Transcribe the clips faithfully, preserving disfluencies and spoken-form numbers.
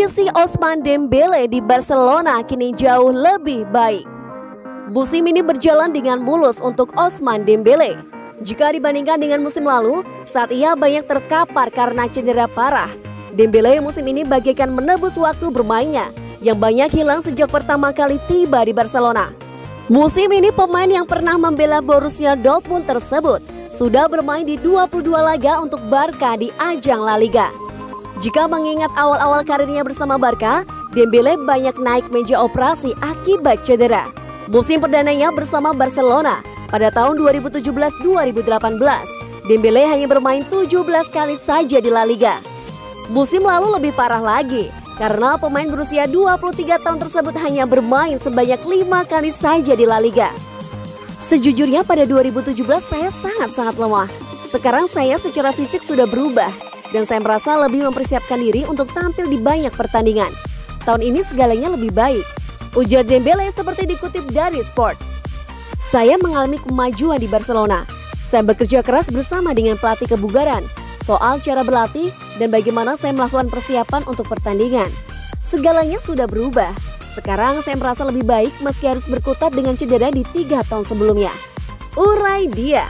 Kondisi Ousmane Dembélé di Barcelona kini jauh lebih baik. Musim ini berjalan dengan mulus untuk Ousmane Dembélé. Jika dibandingkan dengan musim lalu, saat ia banyak terkapar karena cedera parah, Dembélé musim ini bagaikan menebus waktu bermainnya yang banyak hilang sejak pertama kali tiba di Barcelona. Musim ini pemain yang pernah membela Borussia Dortmund tersebut sudah bermain di dua puluh dua laga untuk Barca di ajang La Liga. Jika mengingat awal-awal karirnya bersama Barca, Dembélé banyak naik meja operasi akibat cedera. Musim perdananya bersama Barcelona pada tahun dua ribu tujuh belas dua ribu delapan belas, Dembélé hanya bermain tujuh belas kali saja di La Liga. Musim lalu lebih parah lagi, karena pemain berusia dua puluh tiga tahun tersebut hanya bermain sebanyak lima kali saja di La Liga. Sejujurnya pada dua ribu tujuh belas saya sangat-sangat lemah. Sekarang saya secara fisik sudah berubah, dan saya merasa lebih mempersiapkan diri untuk tampil di banyak pertandingan. Tahun ini segalanya lebih baik, ujar Dembélé seperti dikutip dari Sport. Saya mengalami kemajuan di Barcelona. Saya bekerja keras bersama dengan pelatih kebugaran soal cara berlatih dan bagaimana saya melakukan persiapan untuk pertandingan. Segalanya sudah berubah. Sekarang saya merasa lebih baik meski harus berkutat dengan cedera di tiga tahun sebelumnya, urai dia.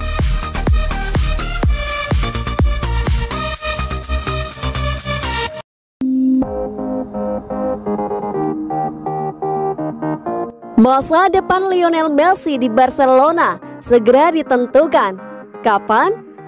Masa depan Lionel Messi di Barcelona segera ditentukan. Kapan?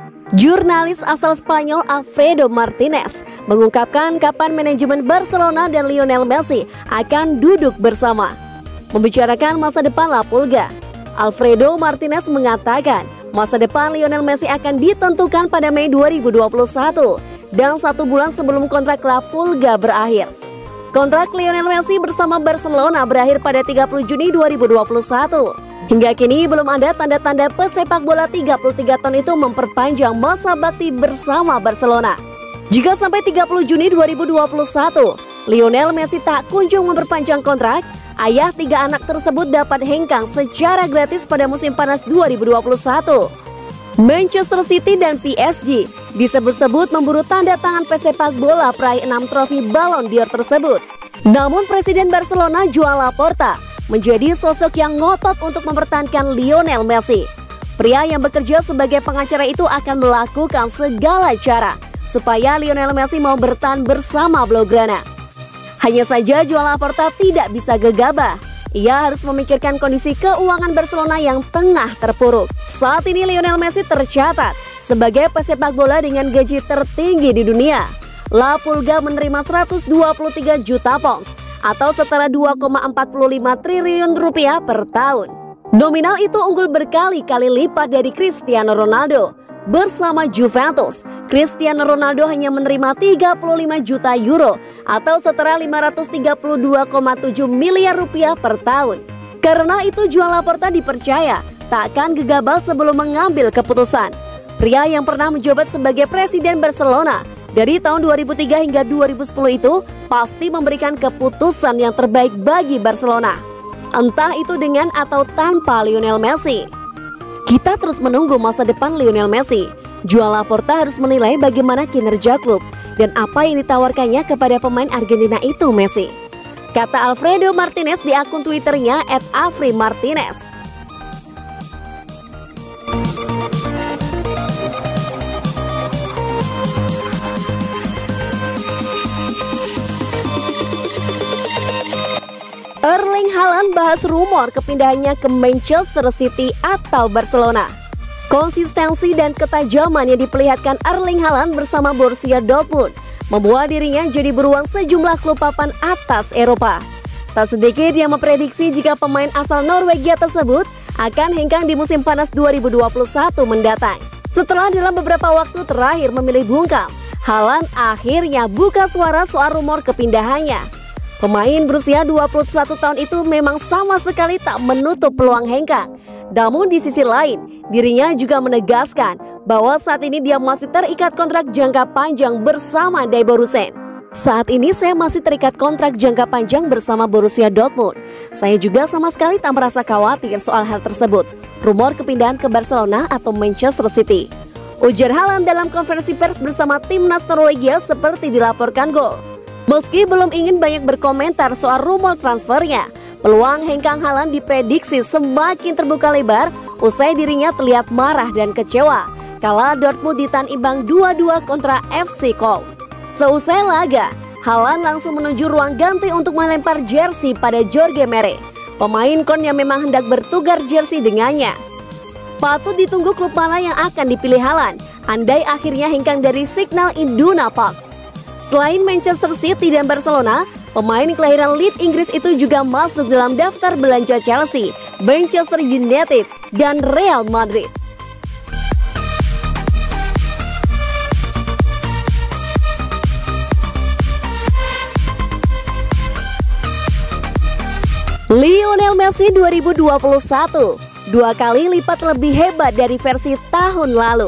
Jurnalis asal Spanyol Alfredo Martinez mengungkapkan kapan manajemen Barcelona dan Lionel Messi akan duduk bersama membicarakan masa depan La Pulga. Alfredo Martinez mengatakan masa depan Lionel Messi akan ditentukan pada Mei dua ribu dua puluh satu dan satu bulan sebelum kontrak La Pulga berakhir. Kontrak Lionel Messi bersama Barcelona berakhir pada tiga puluh Juni dua ribu dua puluh satu. Hingga kini belum ada tanda-tanda pesepak bola tiga puluh tiga tahun itu memperpanjang masa bakti bersama Barcelona. Jika sampai tiga puluh Juni dua ribu dua puluh satu, Lionel Messi tak kunjung memperpanjang kontrak, ayah tiga anak tersebut dapat hengkang secara gratis pada musim panas dua ribu dua puluh satu. Manchester City dan P S G disebut-sebut memburu tanda tangan pesepak bola peraih enam trofi Ballon d'Or tersebut. Namun Presiden Barcelona Joan Laporta menjadi sosok yang ngotot untuk mempertahankan Lionel Messi. Pria yang bekerja sebagai pengacara itu akan melakukan segala cara supaya Lionel Messi mau bertahan bersama Blaugrana. Hanya saja Joan Laporta tidak bisa gegabah. Ia harus memikirkan kondisi keuangan Barcelona yang tengah terpuruk. Saat ini Lionel Messi tercatat sebagai pesepak bola dengan gaji tertinggi di dunia. La Pulga menerima seratus dua puluh tiga juta pounds atau setara dua koma empat lima triliun rupiah per tahun. Nominal itu unggul berkali-kali lipat dari Cristiano Ronaldo. Bersama Juventus, Cristiano Ronaldo hanya menerima tiga puluh lima juta euro atau setara lima ratus tiga puluh dua koma tujuh miliar rupiah per tahun. Karena itu Joan Laporta dipercaya tak akan gegabah sebelum mengambil keputusan. Pria yang pernah menjabat sebagai presiden Barcelona dari tahun dua ribu tiga hingga dua ribu sepuluh itu pasti memberikan keputusan yang terbaik bagi Barcelona, entah itu dengan atau tanpa Lionel Messi. Kita terus menunggu masa depan Lionel Messi. Joan Laporta harus menilai bagaimana kinerja klub dan apa yang ditawarkannya kepada pemain Argentina itu Messi, kata Alfredo Martinez di akun Twitternya et afri martinez. Erling Haaland bahas rumor kepindahannya ke Manchester City atau Barcelona. Konsistensi dan ketajaman yang diperlihatkan Erling Haaland bersama Borussia Dortmund membuat dirinya jadi beruang sejumlah klub papan atas Eropa. Tak sedikit yang memprediksi jika pemain asal Norwegia tersebut akan hengkang di musim panas dua ribu dua puluh satu mendatang. Setelah dalam beberapa waktu terakhir memilih bungkam, Haaland akhirnya buka suara soal rumor kepindahannya. Pemain berusia dua puluh satu tahun itu memang sama sekali tak menutup peluang hengkang. Namun di sisi lain, dirinya juga menegaskan bahwa saat ini dia masih terikat kontrak jangka panjang bersama Die Borussen. Saat ini saya masih terikat kontrak jangka panjang bersama Borussia Dortmund. Saya juga sama sekali tak merasa khawatir soal hal tersebut. Rumor kepindahan ke Barcelona atau Manchester City, ujar Haaland dalam konferensi pers bersama timnas Norwegia seperti dilaporkan Gol. Meski belum ingin banyak berkomentar soal rumor transfernya, peluang Hengkang Haaland diprediksi semakin terbuka lebar usai dirinya terlihat marah dan kecewa kala Dortmund ditahan imbang dua dua kontra F C Köln. Seusai laga, Haaland langsung menuju ruang ganti untuk melempar jersey pada Jorge Mere, pemain Köln yang memang hendak bertukar jersey dengannya. Patut ditunggu klub mana yang akan dipilih Haaland, andai akhirnya hengkang dari Signal Iduna Park. Selain Manchester City dan Barcelona, pemain kelahiran Leeds Inggris itu juga masuk dalam daftar belanja Chelsea, Manchester United, dan Real Madrid. Lionel Messi dua ribu dua puluh satu, dua kali lipat lebih hebat dari versi tahun lalu.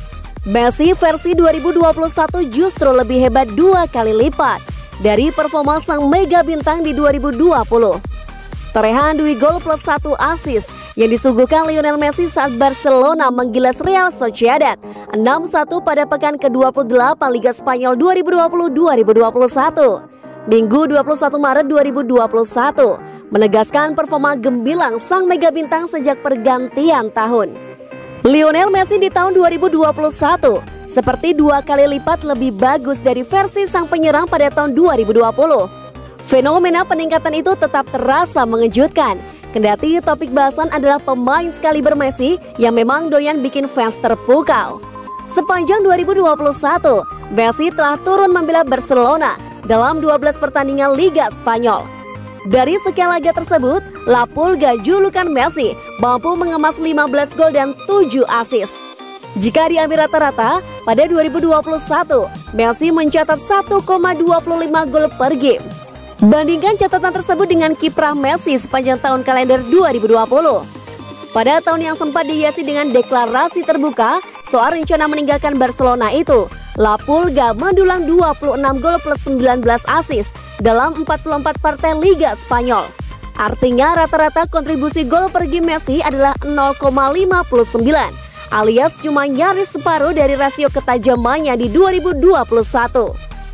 Messi versi dua ribu dua puluh satu justru lebih hebat dua kali lipat dari performa sang mega bintang di dua ribu dua puluh. Torehan dua gol plus satu assist yang disuguhkan Lionel Messi saat Barcelona menggilas Real Sociedad enam satu pada pekan ke dua puluh delapan Liga Spanyol dua ribu dua puluh dua ribu dua puluh satu. Minggu dua puluh satu Maret dua ribu dua puluh satu menegaskan performa gemilang sang mega bintang sejak pergantian tahun. Lionel Messi di tahun dua ribu dua puluh satu seperti dua kali lipat lebih bagus dari versi sang penyerang pada tahun dua ribu dua puluh. Fenomena peningkatan itu tetap terasa mengejutkan, kendati topik bahasan adalah pemain sekaliber Messi yang memang doyan bikin fans terpukau. Sepanjang dua ribu dua puluh satu, Messi telah turun membela Barcelona dalam dua belas pertandingan Liga Spanyol. Dari sekian laga tersebut, La Pulga julukan Messi mampu mengemas lima belas gol dan tujuh assist. Jika diambil rata-rata, pada dua ribu dua puluh satu, Messi mencatat satu koma dua lima gol per game. Bandingkan catatan tersebut dengan kiprah Messi sepanjang tahun kalender dua ribu dua puluh. Pada tahun yang sempat dihiasi dengan deklarasi terbuka soal rencana meninggalkan Barcelona itu, La Pulga mendulang dua puluh enam gol plus sembilan belas assist dalam empat puluh empat partai Liga Spanyol. Artinya rata-rata kontribusi gol per game Messi adalah nol koma lima sembilan, alias cuma nyaris separuh dari rasio ketajamannya di dua ribu dua puluh satu.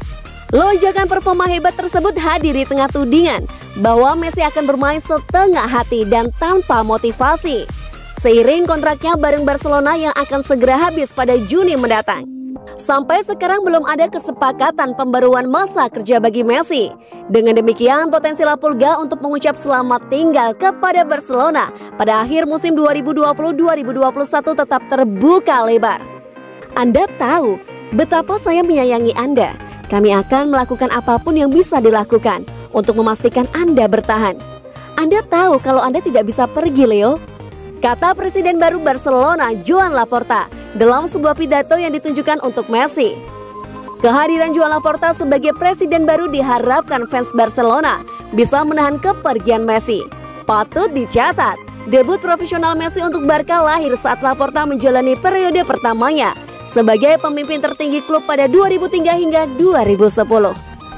Lonjakan performa hebat tersebut hadir di tengah tudingan bahwa Messi akan bermain setengah hati dan tanpa motivasi, seiring kontraknya bareng Barcelona yang akan segera habis pada Juni mendatang. Sampai sekarang belum ada kesepakatan pembaruan masa kerja bagi Messi. Dengan demikian, potensi La Pulga untuk mengucap selamat tinggal kepada Barcelona pada akhir musim dua ribu dua puluh dua ribu dua puluh satu tetap terbuka lebar. Anda tahu betapa saya menyayangi Anda. Kami akan melakukan apapun yang bisa dilakukan untuk memastikan Anda bertahan. Anda tahu kalau Anda tidak bisa pergi, Leo, kata Presiden baru Barcelona, Joan Laporta, dalam sebuah pidato yang ditunjukkan untuk Messi. Kehadiran Joan Laporta sebagai presiden baru diharapkan fans Barcelona bisa menahan kepergian Messi. Patut dicatat, debut profesional Messi untuk Barca lahir saat Laporta menjalani periode pertamanya sebagai pemimpin tertinggi klub pada dua ribu tiga hingga dua ribu sepuluh.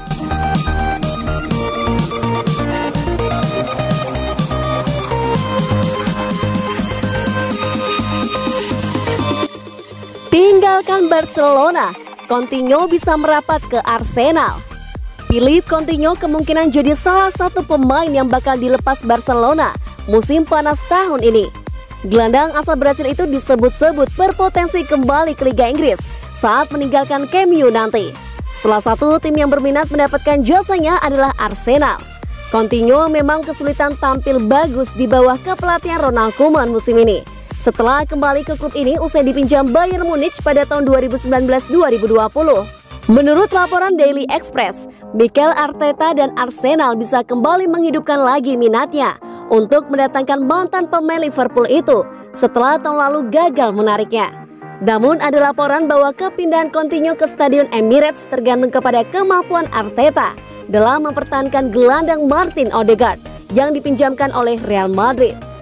Tinggalkan Barcelona, Coutinho bisa merapat ke Arsenal. Philippe Coutinho kemungkinan jadi salah satu pemain yang bakal dilepas Barcelona musim panas tahun ini. Gelandang asal Brasil itu disebut-sebut berpotensi kembali ke Liga Inggris saat meninggalkan Camp Nou nanti. Salah satu tim yang berminat mendapatkan jasanya adalah Arsenal. Coutinho memang kesulitan tampil bagus di bawah kepelatihan Ronald Koeman musim ini, setelah kembali ke klub ini usai dipinjam Bayern Munich pada tahun dua ribu sembilan belas dua ribu dua puluh. Menurut laporan Daily Express, Mikel Arteta dan Arsenal bisa kembali menghidupkan lagi minatnya untuk mendatangkan mantan pemain Liverpool itu setelah tahun lalu gagal menariknya. Namun ada laporan bahwa kepindahan Coutinho ke Stadion Emirates tergantung kepada kemampuan Arteta dalam mempertahankan gelandang Martin Odegaard yang dipinjamkan oleh Real Madrid.